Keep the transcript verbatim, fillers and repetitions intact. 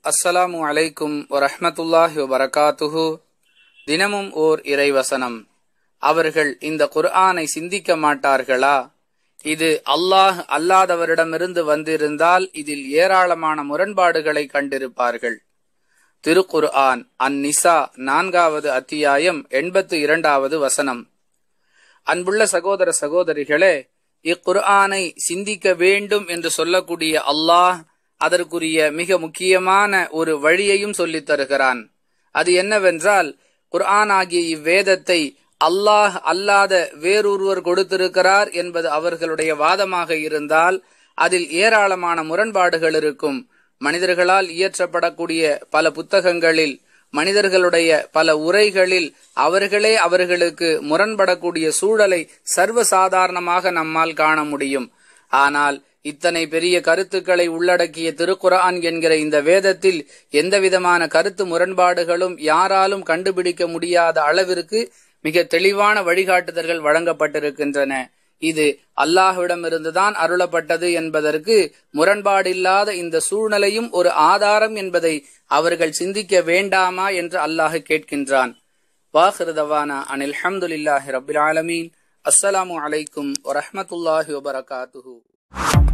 அஸ்ஸலாமு அலைக்கும் வரஹ்மத்துல்லாஹி வபரகாத்துஹு. தினமும் ஓர் இறைவசனம். அவர்கள் இந்த குர்ஆனை சிந்திக்க மாட்டார்களா? இது அல்லாஹ் அல்லாதவரிடமிருந்து வந்திருந்தால் இதில் ஏராளமான முரண்பாடுகளை கண்டிருப்பார்கள். திருக்குர்ஆன் அன்-நிசா நான்காவது அத்தியாயம் எண்பத்து இரண்டாவது வசனம். அன்புள்ள சகோதர சகோதரிகளே, இக்குர்ஆனை சிந்திக்க வேண்டும் என்று சொல்லக்கூடிய அல்லாஹ் அதற்குரிய மிக முக்கியமான ஒரு வழியையும் சொல்லித் தருகிறான். அது என்னவென்றால், குர்ஆன் ஆகிய இவ்வேதத்தை அல்லாஹ் அல்லாத வேறொருவர் கொடுத்திருக்கிறார் என்பது அவர்களுடைய வாதமாக இருந்தால் அதில் ஏராளமான முரண்பாடுகள் இருக்கும். மனிதர்களால் இயற்றப்படக்கூடிய பல புத்தகங்களில், மனிதர்களுடைய பல உரைகளில் அவர்களே அவர்களுக்கு முரண்படக்கூடிய சூழலை சர்வசாதாரணமாக நம்மால் காண முடியும். ஆனால் இத்தனை பெரிய கருத்துக்களை உள்ளடக்கிய திருக்குர்ஆன் என்கிற இந்த வேதத்தில் எந்தவிதமான கருத்து முரண்பாடுகளும் யாராலும் கண்டுபிடிக்க முடியாத அளவிற்கு மிக தெளிவான வழிகாட்டுதல்கள் வழங்கப்பட்டிருக்கின்றன. இது அல்லாஹ்விடமிருந்துதான் அருளப்பட்டது என்பதற்கு முரண்பாடில்லாத இந்த சூழ்நிலையும் ஒரு ஆதாரம் என்பதை அவர்கள் சிந்திக்க வேண்டாமா என்று அல்லாஹ் கேட்கின்றான். வாஹிரு தவானா அனில் ஹம்துலில்லாஹி ரப்பில் ஆலமீன். அஸ்ஸலாமு அலைக்கும் வரஹ்மத்துல்லாஹி வபரகாத்துஹு.